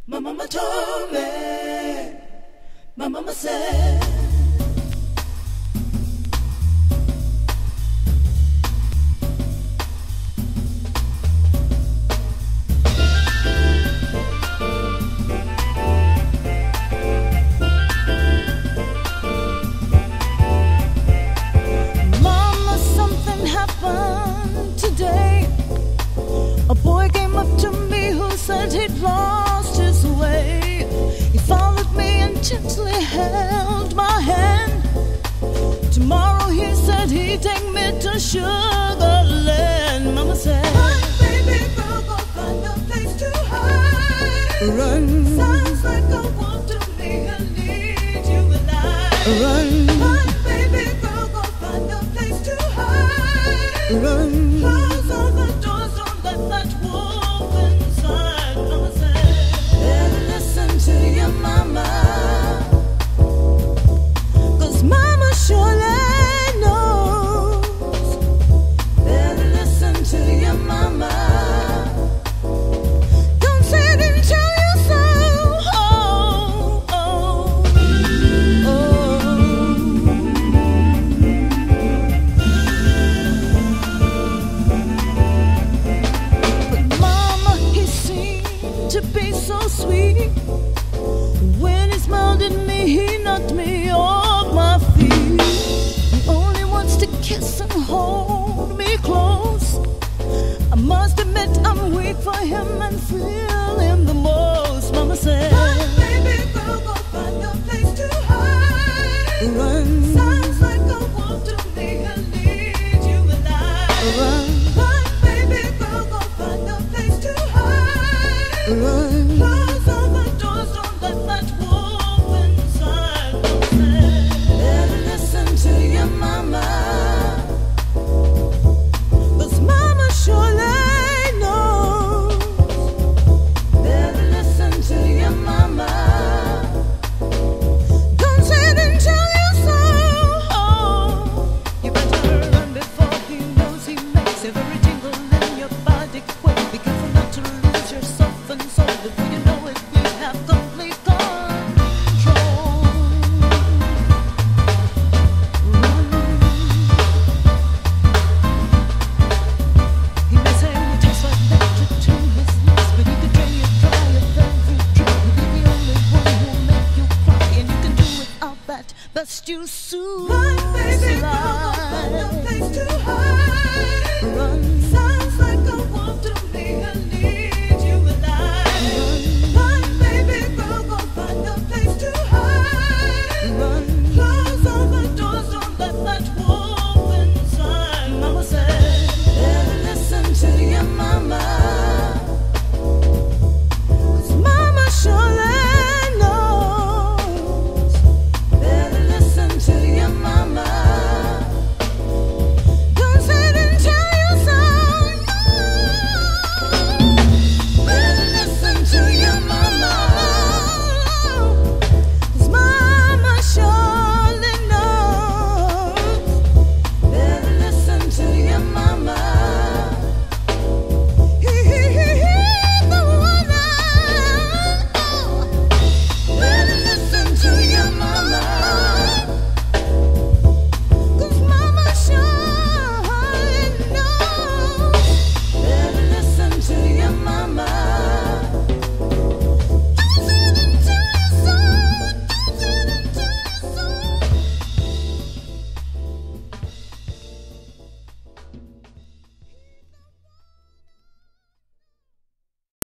My mama told me, my mama said, Mama, something happened today. A boy came up to me who said he'd lost his way. He followed me and gently held my hand. Tomorrow he said he'd take me to Sugarland. Mama said, run, baby girl, go find a place to hide. run, Sounds like a want to me, I need you alive. run, Run, baby girl, go find a place to hide. run. Close all the doors, don't let that wolf inside. Mama said, better listen to your mama, 'Cause Mama surely knows. better listen to your mama. Don't say it and tell you so. Oh, oh, But Mama, he seemed to be so sweet. When he smiled at me, he knocked me off my feet. He only wants to kiss and hold me close. I must admit I'm weak for him and feel him the most. Mama said, Run, baby girl, go find a place to hide. run, Sounds like a wolf to me, I need you alive. run, Run, baby girl, go find a place to hide. run. Close all the doors, don't let that wolf inside. Mama said, better listen to your mama. 'Cause Mama surely knows. Better listen to your mama. Don't say it and tell you so. You better run before he knows. He makes every tingle in your body quake. Be careful not to lose yourself and soul. Before you know it, we have complete control. Run. He may say you taste like nectar to his lips, but he can drain you dry of every drip. He'll be the only one who'll make you cry, and you can do without that best you soothe.